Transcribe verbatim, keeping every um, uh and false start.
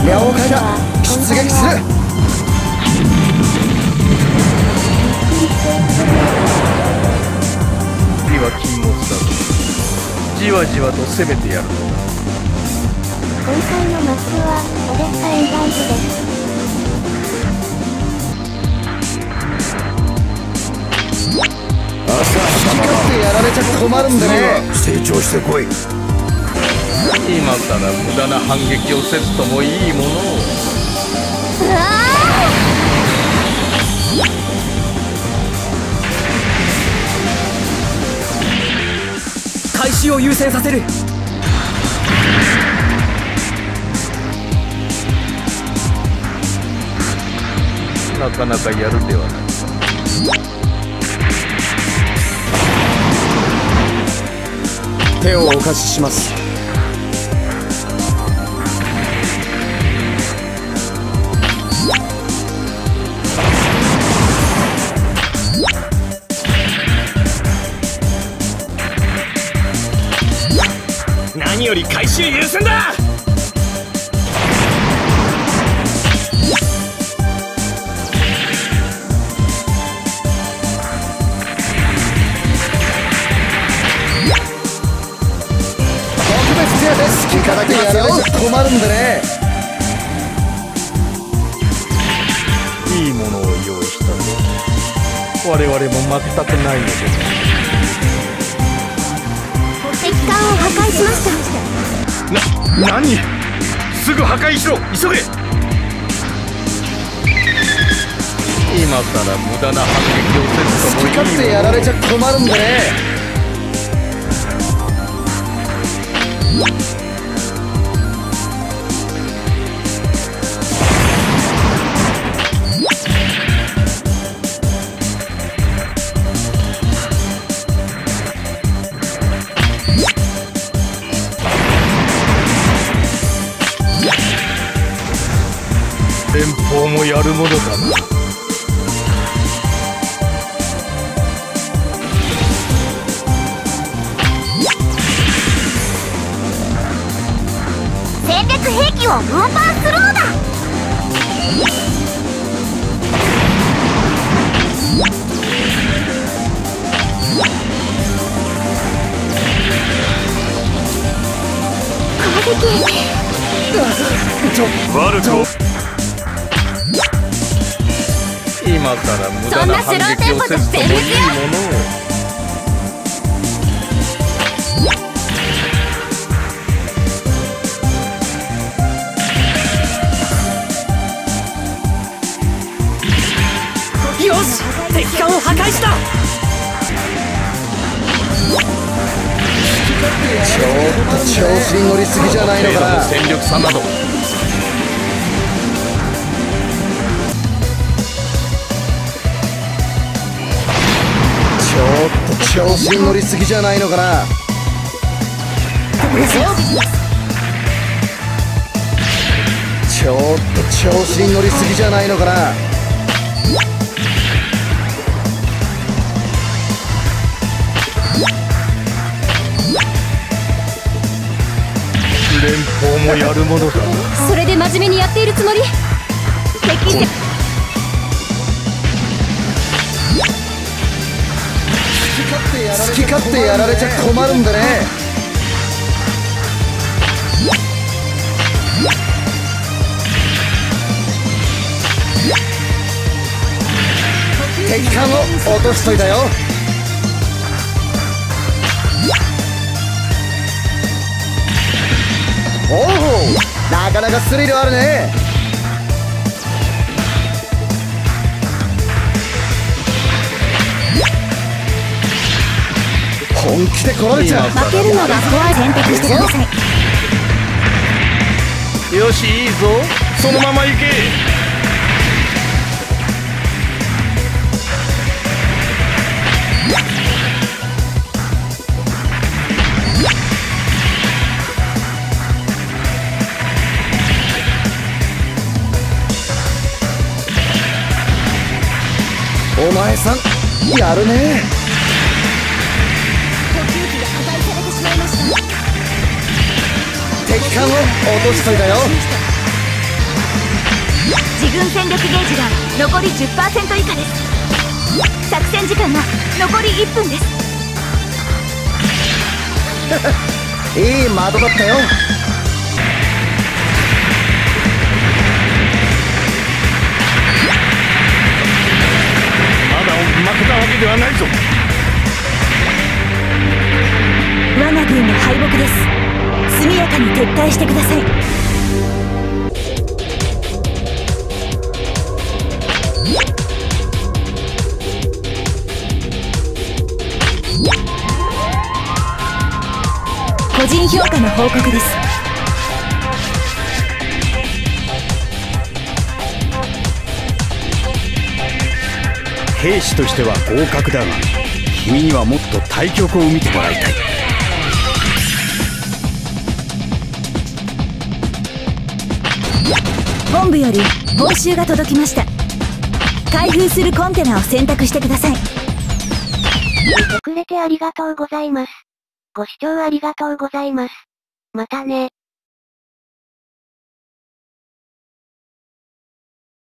了解だ。出撃する。 次は禁物だぞ。じわじわと攻めてやるのだ。 今回のマップはオデッサエンライズです。 朝好き勝手やられちゃ困るんでね。成長してこい。 今から無駄な反撃をせずともいいものを。 うわー！回収を優先させる。 なかなかやるではないか。 手をお貸しします。 何より回収優先だ。 好き勝手やられちゃ困るんでね。 いいものを用意したぞ。我々も全くないので。 敵艦を破壊しました。 な、何？すぐ破壊しろ、急げ。今から無駄な反撃をせずともいいものを。 好き勝手やられちゃ困るんでね。 連邦もやるものだな。 戦略兵器を運搬スローだ。攻撃。 悪く。今から無駄な反撃をせずともいいものを。 よし、敵艦を破壊した。 ちょっと調子に乗りすぎじゃないのかな。 戦力差など。 ちょっと調子に乗りすぎじゃないのかな。ちょっと調子に乗りすぎじゃないのかな。 連邦もやるものだ。 それで真面目にやっているつもり？敵で好き勝手やられちゃ困るんだね。敵艦を落としといたよ。おお、なかなかスリルあるね。本気で来られちゃう。 負けるのが怖い。選択してください。 よし、いいぞ、そのまま行け。 お前さんやるね。敵艦を落としといたよ。 軍戦力ゲージが残り じゅっパーセント 以下です。作戦時間が残りいっぷんです。 いい的だったよ。 まだ負けたわけではないぞ。 我が軍の敗北です。速やかに撤退してください。個人評価の報告です。 兵士としては合格だが、君にはもっと対局を見てもらいたい。 本部より報酬が届きました。開封するコンテナを選択してください。見てくれてありがとうございます。ご視聴ありがとうございます。またね。